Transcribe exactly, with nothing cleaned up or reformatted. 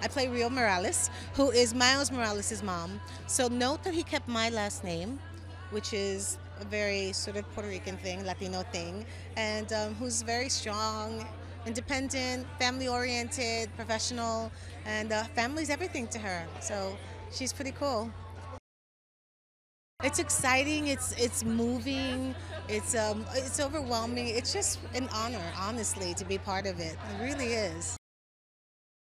I play Rio Morales, who is Miles Morales' mom. So note that he kept my last name, which is a very sort of Puerto Rican thing, Latino thing, and um, who's very strong, independent, family-oriented, professional, and uh, family's everything to her. So she's pretty cool. It's exciting. It's it's moving. It's um it's overwhelming. It's just an honor, honestly, to be part of it. It really is.